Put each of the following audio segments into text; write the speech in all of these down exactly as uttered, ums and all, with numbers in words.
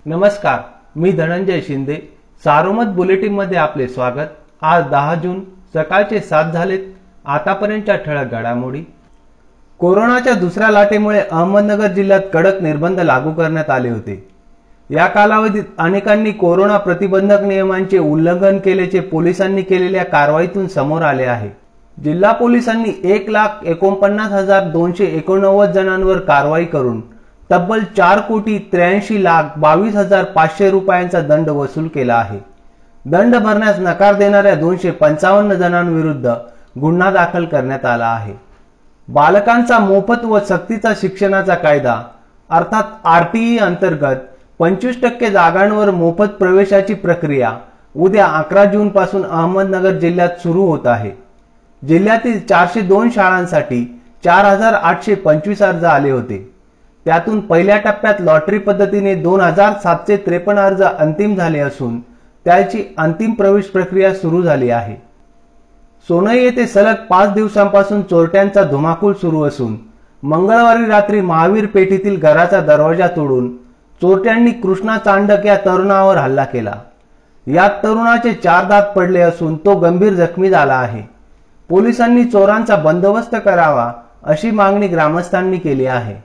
नमस्कार, मी धनंजय शिंदे. सारोमत बुलेटिन मध्ये आपले स्वागत. आज दहा जून सकाळचे सात झालेत. आतापर्यंतच्या ठळक घडामोडी. कोरोनाच्या दुसऱ्या लाटेमुळे अहमदनगर जिल्ह्यात कडक निर्बंध लागू करण्यात आले होते. या कालावधीत अनेकांनी कोरोना प्रतिबंधक नियमांचे उल्लंघन केल्याचे पोलिसांनी केलेल्या कारवाईतून समोर आले आहे. जिल्हा पोलिसांनी एक लाख एकोणपन्नास हजार दोनशे एकोणनव्वद जणांवर कारवाई करून तब्बल चार कोटी त्र्याऐंशी लाख बावीस हजार पाचशे रुपयांचा दंड वसूल केला आहे. दंड भरण्यास नकार देणाऱ्या दोनशे पंचावन्न जणांविरुद्ध गुन्हा दाखल करण्यात आला आहे. बालकांचा मोफत व सक्तीचा शिक्षणाचा कायदा अर्थात आरटीई अंतर्गत पंचवीस टक्के जागांवर मोफत प्रवेशाची प्रक्रिया उद्या अकरा जून पासून अहमदनगर जिल्ह्यात सुरू होत आहे. जिल्ह्यातील चारशे दोन शाळांसाठी चार हजार आठशे पंचवीस अर्ज आले होते. त्यातून पहिल्या टप्प्यात लॉटरी पद्धतीने दोन हजार सातशे त्रेपन्न अर्ज अंतिम झाले असून त्याची अंतिम प्रवेश प्रक्रिया सुरू झाली आहे. सोनई येथे सलग पाच दिवसांपासून चोरट्यांचा धुमाकूळ सुरू असून मंगळवारी रात्री महावीर पेठेतील घराचा दरवाजा तोडून चोरट्यांनी कृष्णा चांडक या तरुणावर हल्ला केला. यात तरुणाचे चार दात पडले असून तो गंभीर जखमी झाला आहे. पोलिसांनी चोरांचा बंदोबस्त करावा अशी मागणी ग्रामस्थांनी केली आहे.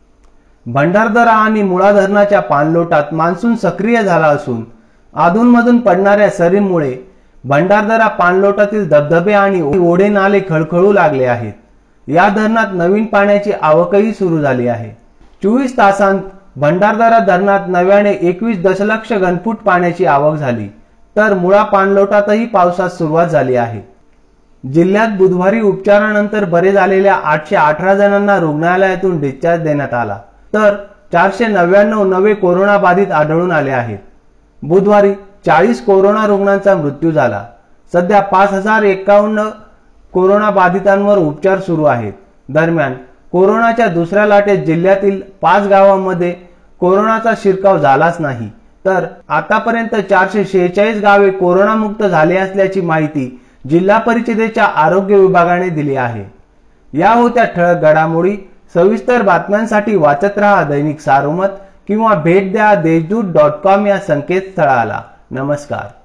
भंडारदरा आणि मुळा धरणाच्या पाणलोटात मान्सून सक्रिय झाला असून अधूनमधून पडणाऱ्या सरींमुळे भंडारदरा पाणलोटातील धबधबे आणि ओढे नाले खळखळू लागले आहेत. या धरणात नवीन पाण्याची आवकही सुरू झाली आहे. चोवीस तासांत भंडारदरा धरणात नव्याने एकवीस दशलक्ष घनफूट पाण्याची आवक झाली, तर मुळा पाणलोटातही पावसास सुरुवात झाली आहे. जिल्ह्यात बुधवारी उपचारानंतर बरे झालेल्या आठशे अठरा जणांना रुग्णालयातून डिस्चार्ज देण्यात आला, तर चारशे नव्याण्णव नवे कोरोना बाधित आढळून आले आहेत. बुधवारी चाळीस कोरोना रुग्णांचा मृत्यू झाला. सध्या पाच हजार एकावन्न कोरोना बाधितांवर उपचार सुरू आहेत. दरम्यान कोरोनाच्या दुसऱ्या लाटेत जिल्ह्यातील पाच गावांमध्ये कोरोनाचा शिरकाव झालाच नाही, तर आतापर्यंत चारशे शेहेचाळीस गावे कोरोनामुक्त झाले असल्याची माहिती जिल्हा परिषदेच्या आरोग्य विभागाने दिली आहे. या होत्या ठळक घडामोडी. सविस्तर बातम्यांसाठी वाचत रहा दैनिक सारोमत किंवा भेट द्या देशदूत डॉट कॉम या संकेतस्थळाला. नमस्कार.